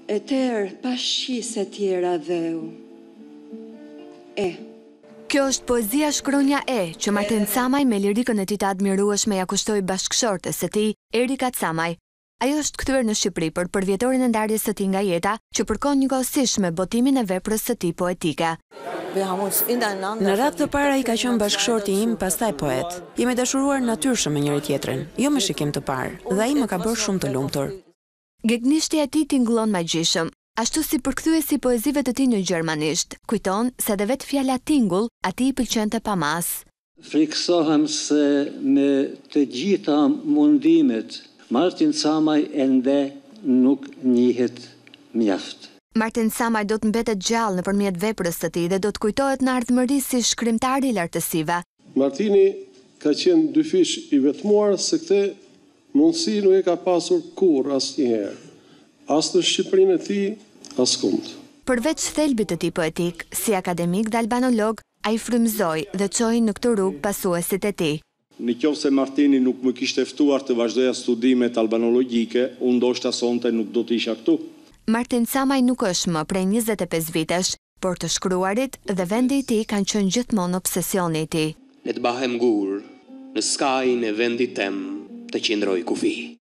e tërë pa shqise tjera dheu. Kjo është poezia Shkronja E, që Martin Camaj me lirikën e tij të admirueshme ja kushtoi bashkëshortes së tij, Erika Camaj. Ajo është kthyer në Shqipëri për përvjetorin e ndarjes së tij nga jeta, që përkon njëkohësisht me botimin e veprës së tij poetike. Në radhë të parë ai ka qenë bashkëshorti im, pastaj poet. Jemi dashuruar natyrshëm me njëri tjetrin, jo me shikim të parë, dhe ai më ka bërë shumë të lumtur. Gëgnishtja e tij tingëllon magjishëm. Ashtu si përkthyesi poezive të tij në gjermanisht, kujton se edhe vetë fjala tingull atij i pëlqente pamas. Friksohem se me të gjitha mundimet, Martin Camaj ende nuk njihet mjaft. Martin Camaj do të mbetet gjallë nëpërmjet veprës së tij dhe do të kujtohet në ardhmëri si shkrimtari i lartësive. Martini ka qenë dyfish i vetmuar se këtë mundësi nuk e ka pasur kurrë asnjëherë. As në Shqipërinë e tij, as kund. Përveç thelbit të tij poetik, si akademik dhe albanolog, ai frymëzoi dhe çoi në këtë rrugë pasuesit e tij. Në qoftë se Martini nuk më kishte ftuar të vazhdoja studimet albanologjike, unë ndoshta sonte nuk do të isha këtu. Martin Camaj nuk është më prej 25 vitesh, por të shkruarit dhe vendi i tij kanë qenë gjithmonë obsesioni i tij. Ne të bahem gur, në skajin e vendit tem të qëndroj kufi.